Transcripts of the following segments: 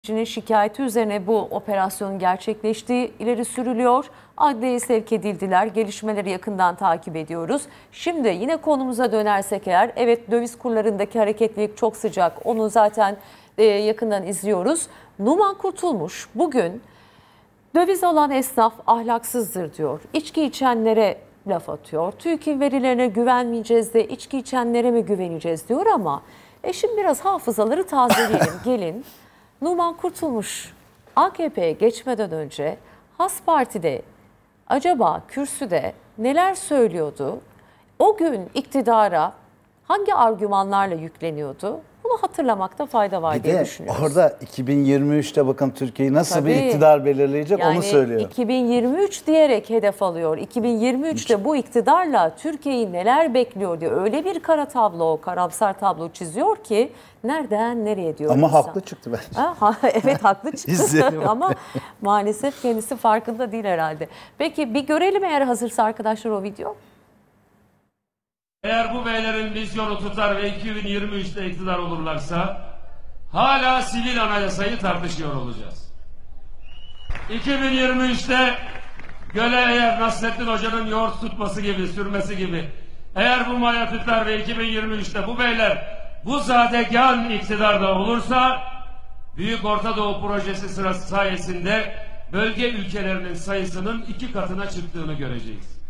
Şikayeti üzerine bu operasyonun gerçekleştiği ileri sürülüyor. Adliyeye sevk edildiler. Gelişmeleri yakından takip ediyoruz. Şimdi yine konumuza dönersek eğer, evet, döviz kurlarındaki hareketlilik çok sıcak. Onu zaten yakından izliyoruz. Numan Kurtulmuş bugün döviz alan esnaf ahlaksızdır diyor. İçki içenlere laf atıyor. TÜİK'in verilerine güvenmeyeceğiz de içki içenlere mi güveneceğiz diyor ama şimdi biraz hafızaları tazeleyelim. Gelin. Numan Kurtulmuş AKP'ye geçmeden önce Has Parti'de acaba kürsüde neler söylüyordu? O gün iktidara hangi argümanlarla yükleniyordu? Bunu hatırlamakta fayda var diye düşünüyoruz. Orada 2023'te bakın Türkiye'yi nasıl bir iktidar belirleyecek yani onu söylüyor. 2023 diyerek hedef alıyor. 2023'te bu iktidarla Türkiye'yi neler bekliyor diye öyle bir kara tablo, karamsar tablo çiziyor ki nereden nereye diyor. Ama haklı çıktı bence. Evet, haklı çıktı ama maalesef kendisi farkında değil herhalde. Peki bir görelim eğer hazırsa arkadaşlar o video. Eğer bu beylerin vizyonu tutar ve 2023'te iktidar olurlarsa hala sivil anayasayı tartışıyor olacağız. 2023'te göle eğer Nasrettin Hoca'nın yoğurt tutması gibi, sürmesi gibi eğer bu maya tutar ve 2023'te bu beyler bu zadegân iktidarda olursa Büyük Orta Doğu Projesi sırası sayesinde bölge ülkelerinin sayısının 2 katına çıktığını göreceğiz.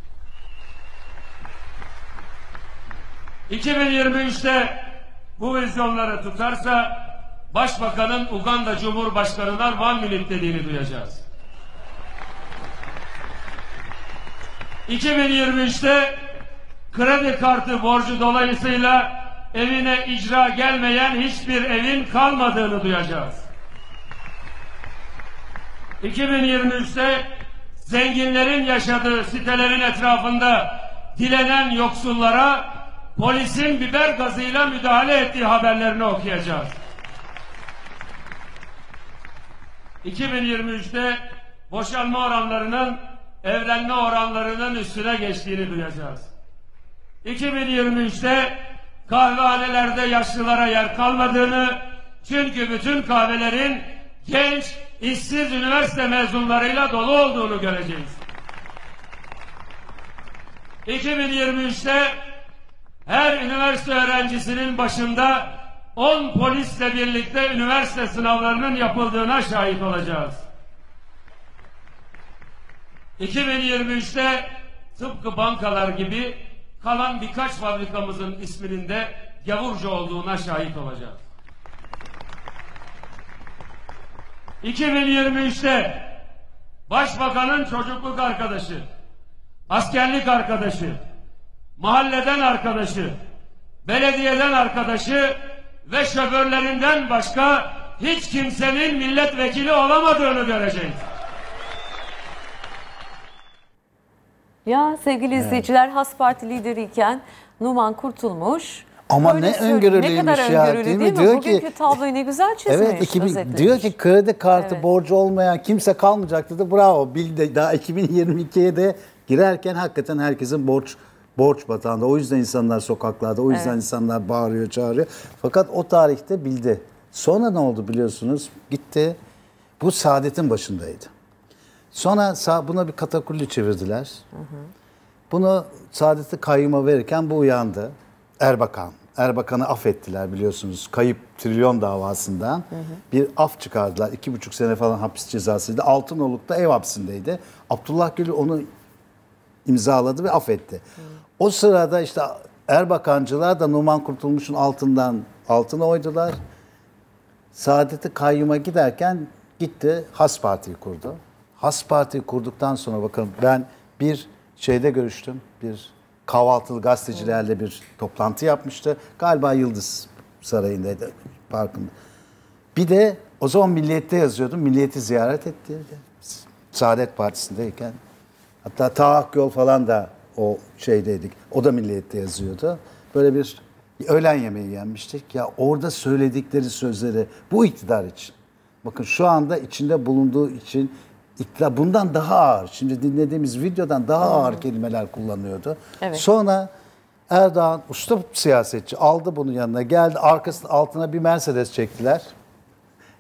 2023'te bu vizyonları tutarsa Başbakanın Uganda Cumhurbaşkanı'na 1 minute dediğini duyacağız. 2023'te kredi kartı borcu dolayısıyla evine icra gelmeyen hiçbir evin kalmadığını duyacağız. 2023'te zenginlerin yaşadığı sitelerin etrafında dilenen yoksullara polisin biber gazıyla müdahale ettiği haberlerini okuyacağız. 2023'te boşanma oranlarının evlenme oranlarının üstüne geçtiğini duyacağız. 2023'te kahvehanelerde yaşlılara yer kalmadığını, çünkü bütün kahvelerin genç, işsiz üniversite mezunlarıyla dolu olduğunu göreceğiz. 2023'te her üniversite öğrencisinin başında 10 polisle birlikte üniversite sınavlarının yapıldığına şahit olacağız. 2023'te tıpkı bankalar gibi kalan birkaç fabrikamızın isminin de gavurca olduğuna şahit olacağız. 2023'te Başbakanın çocukluk arkadaşı, askerlik arkadaşı, mahalleden arkadaşı, belediyeden arkadaşı ve şoförlerinden başka hiç kimsenin milletvekili olamadığını göreceğiz. Ya sevgili izleyiciler, Has Parti lideriyken Numan Kurtulmuş ama ne öngörülüymüş ya, değil mi? Diyor bugünkü ki tabloyu ne güzel çizmiş. Evet, diyor ki kredi kartı borcu olmayan kimse kalmayacak dedi. Bravo, bildi. Daha 2022'ye de girerken hakikaten herkesin borç batağında. O yüzden insanlar sokaklarda, o yüzden insanlar bağırıyor, çağırıyor. Fakat o tarihte bildi. Sonra ne oldu biliyorsunuz? Gitti. Bu Saadet'in başındaydı. Sonra buna bir katakulli çevirdiler. Bunu Saadet'i kayyuma verirken bu uyandı. Erbakan'ı affettiler biliyorsunuz. Kayıp trilyon davasından bir af çıkardılar. 2,5 sene falan hapis cezasıydı. Altınoluk'ta ev hapsindeydi. Abdullah Gül onu imzaladı ve affetti. O sırada işte Erbakancılar da Numan Kurtulmuş'un altına oydular. Saadet'i kayyuma giderken gitti Has Parti'yi kurdu. Has Parti'yi kurduktan sonra bakın ben bir şeyde görüştüm. Bir kahvaltılı gazetecilerle bir toplantı yapmıştı. Galiba Yıldız Sarayı'ndaydı, parkında. Bir de o zaman Milliyet'te yazıyordum. Milliyet'i ziyaret etti. Saadet Partisi'ndeyken. Hatta Taha Yol falan da o şeydeydik. O da Milliyet'te yazıyordu. Böyle bir öğlen yemeği yenmiştik. Ya orada söyledikleri sözleri bu iktidar için. Bakın şu anda içinde bulunduğu için iktidar bundan daha ağır. Şimdi dinlediğimiz videodan daha ağır kelimeler kullanıyordu. Evet. Sonra Erdoğan usta siyasetçi aldı bunu yanına geldi. Arkasının altına bir Mercedes çektiler.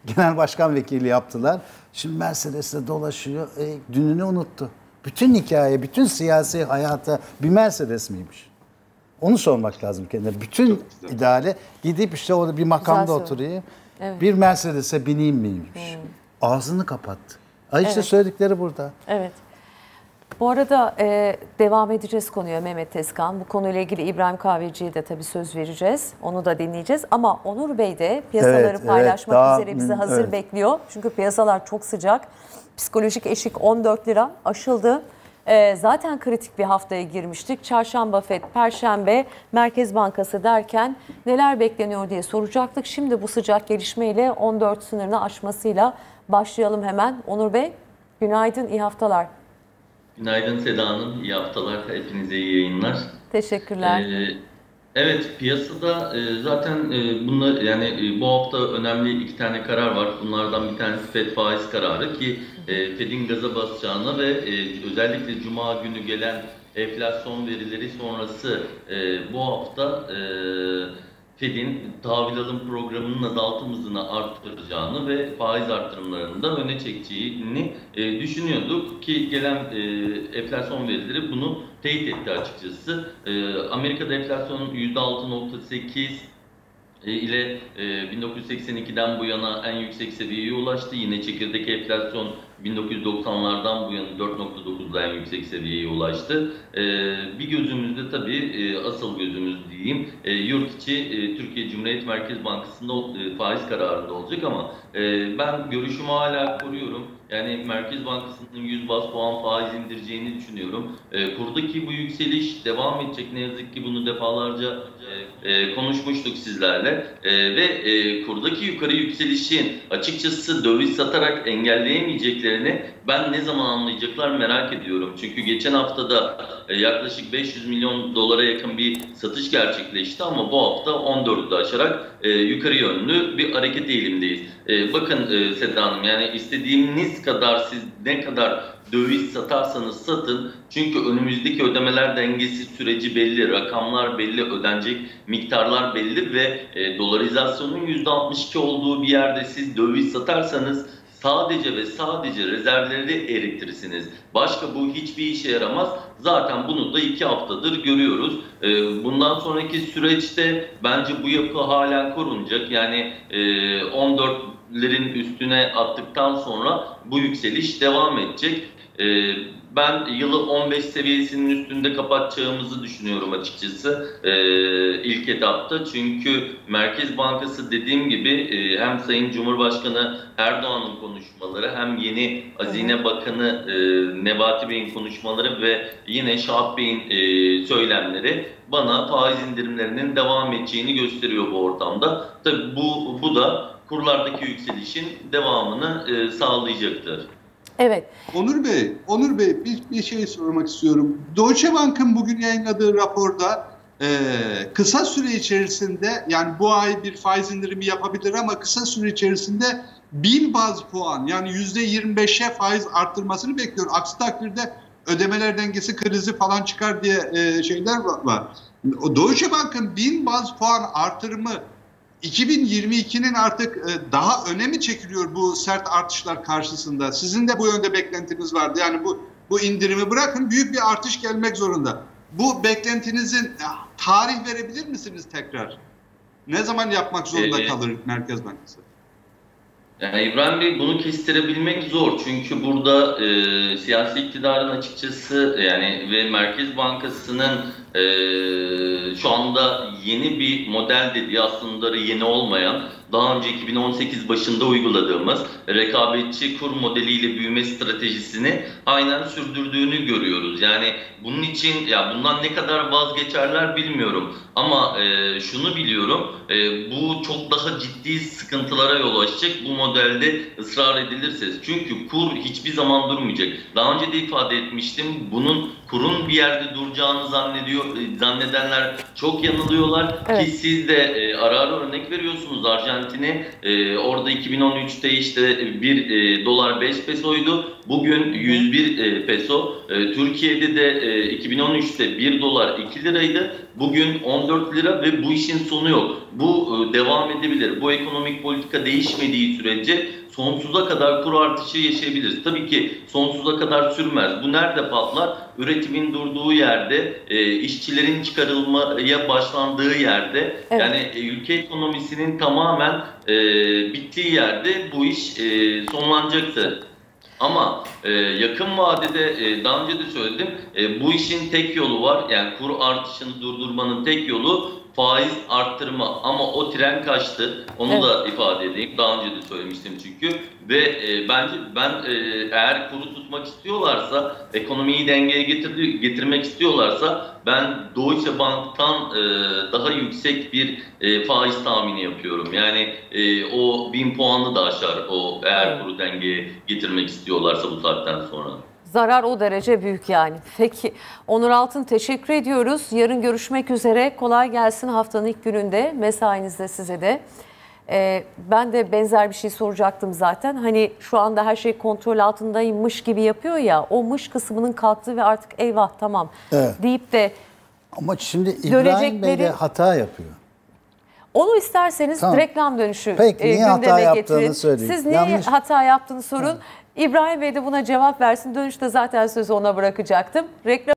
genel başkan vekili yaptılar. Şimdi Mercedes'te dolaşıyor. Dününü unuttu. Bütün hikaye, bütün siyasi hayata bir Mercedes miymiş? Onu sormak lazım kendine. Bütün ideale gidip işte orada bir makamda oturayım. Evet. Bir Mercedes'e bineyim miymiş? Ağzını kapattı. İşte söyledikleri burada. Evet. Bu arada devam edeceğiz konuya Mehmet Tezkan. Bu konuyla ilgili İbrahim Kahveci'ye de tabii söz vereceğiz. Onu da dinleyeceğiz. Ama Onur Bey de piyasaları paylaşmak üzere bizi hazır bekliyor. Çünkü piyasalar çok sıcak. Psikolojik eşik 14 lira aşıldı. Zaten kritik bir haftaya girmiştik. Çarşamba FED, Perşembe Merkez Bankası derken neler bekleniyor diye soracaktık. Şimdi bu sıcak gelişmeyle 14 sınırını aşmasıyla başlayalım hemen. Onur Bey, günaydın, iyi haftalar. Günaydın Seda Hanım, iyi haftalar. Hepinize iyi yayınlar. Teşekkürler. Evet, piyasada zaten bunlar yani bu hafta önemli 2 tane karar var. Bunlardan bir tanesi FED faiz kararı ki FED'in gaza basacağına ve özellikle Cuma günü gelen enflasyon verileri sonrası bu hafta FED'in tahvil alım programının azaltım hızını arttıracağını ve faiz artırımlarını da öne çekeceğini düşünüyorduk ki gelen enflasyon verileri bunu teyit etti açıkçası. Amerika'da enflasyon %6.8 ile 1982'den bu yana en yüksek seviyeye ulaştı. Yine çekirdek enflasyon 1990'lardan bu yana 4.9'da en yüksek seviyeye ulaştı. Bir gözümüzde tabii asıl gözümüz diyeyim yurt içi Türkiye Cumhuriyet Merkez Bankası'nda faiz kararında olacak ama ben görüşümü hala koruyorum. Yani Merkez Bankası'nın 100 baz puan faiz indireceğini düşünüyorum. Kurdaki bu yükseliş devam edecek. Ne yazık ki bunu defalarca konuşmuştuk sizlerle. Ve kurdaki yukarı yükselişin açıkçası döviz satarak engelleyemeyeceklerini ben ne zaman anlayacaklar merak ediyorum. Çünkü geçen haftada yaklaşık 500 milyon dolara yakın bir satış gerçekleşti ama bu hafta 14'ü de aşarak yukarı yönlü bir hareket eğilimdeyiz. Bakın Seda Hanım, yani istediğiniz kadar siz ne kadar döviz satarsanız satın. Çünkü önümüzdeki ödemeler dengesi süreci belli, rakamlar belli, ödenecek miktarlar belli ve dolarizasyonun %62 olduğu bir yerde siz döviz satarsanız sadece ve sadece rezervleri erittirirsiniz. Başka bu hiçbir işe yaramaz. Zaten bunu da 2 haftadır görüyoruz. Bundan sonraki süreçte bence bu yapı halen korunacak. Yani 14'lerin üstüne attıktan sonra bu yükseliş devam edecek. Ben yılı 15 seviyesinin üstünde kapatacağımızı düşünüyorum açıkçası ilk etapta. Çünkü Merkez Bankası dediğim gibi hem Sayın Cumhurbaşkanı Erdoğan'ın konuşmaları hem yeni Hazine Bakanı Nebati Bey'in konuşmaları ve yine Şahap Bey'in söylemleri bana faiz indirimlerinin devam edeceğini gösteriyor bu ortamda. Tabii bu da kurlardaki yükselişin devamını sağlayacaktır. Evet. Onur Bey bir şey sormak istiyorum. Deutsche Bank'ın bugün yayınladığı raporda kısa süre içerisinde, yani bu ay bir faiz indirimi yapabilir ama kısa süre içerisinde 1000 baz puan, yani %25'e faiz arttırmasını bekliyor. Aksi takdirde ödemeler dengesi krizi falan çıkar diye şeyler var. O Deutsche Bank'ın 1000 baz puan artırımı 2022'nin artık daha öne mi çekiliyor bu sert artışlar karşısında? Sizin de bu yönde beklentiniz vardı. Yani bu indirimi bırakın, büyük bir artış gelmek zorunda. Bu beklentinizin tarih verebilir misiniz tekrar? Ne zaman yapmak zorunda kalır Merkez Bankası? Yani İbrahim Bey, bunu kestirebilmek zor. Çünkü burada siyasi iktidarın açıkçası yani ve Merkez Bankası'nın şu anda yeni bir model dediği, aslında yeni olmayan, daha önce 2018 başında uyguladığımız rekabetçi kur modeliyle büyüme stratejisini aynen sürdürdüğünü görüyoruz. Yani bunun için bundan ne kadar vazgeçerler bilmiyorum. Ama şunu biliyorum, bu çok daha ciddi sıkıntılara yol açacak bu modelde ısrar edilirse. Çünkü kur hiçbir zaman durmayacak. Daha önce de ifade etmiştim, bunun kurun bir yerde duracağını zannedenler çok yanılıyorlar. Evet. Ki siz de ara ara örnek veriyorsunuz. Arjantin beklentini. Orada 2013'te işte 1 dolar 5 pesoydu. Bugün 101 peso. Türkiye'de de 2013'te 1 dolar 2 liraydı. Bugün 14 lira ve bu işin sonu yok. Bu devam edebilir. Bu ekonomik politika değişmediği sürece sonsuza kadar kur artışı yaşayabiliriz. Tabii ki sonsuza kadar sürmez. Bu nerede patlar? Üretimin durduğu yerde, işçilerin çıkarılmaya başlandığı yerde, evet. Yani ülke ekonomisinin tamamen bittiği yerde bu iş sonlanacaktır. Ama yakın vadede daha önce de söyledim, bu işin tek yolu var. Yani kur artışını durdurmanın tek yolu faiz arttırma, ama o tren kaçtı. Onu da ifade edeyim. Daha önce de söylemiştim çünkü. Ve bence eğer kuru tutmak istiyorlarsa, ekonomiyi dengeye getirmek istiyorlarsa, ben Deutsche Bank'tan daha yüksek bir faiz tahmini yapıyorum. Yani o 1000 puanı da aşar o, eğer kuru dengeye getirmek istiyorlarsa bu saatten sonra. Zarar o derece büyük yani. Peki Onur Altın, teşekkür ediyoruz. Yarın görüşmek üzere. Kolay gelsin haftanın ilk gününde. Mesainizde size de. Ben de benzer bir şey soracaktım zaten. Hani şu anda her şey kontrol altındaymış gibi yapıyor ya. O mış kısmının kalktığı ve artık eyvah tamam deyip de ama şimdi İbrahim Bey de hata yapıyor. Onu isterseniz reklam dönüşü Peki, niye hata yaptığını söyleyin. Siz niye hata yaptığını sorun. İbrahim Bey de buna cevap versin. Dönüşte zaten sözü ona bırakacaktım. Reklam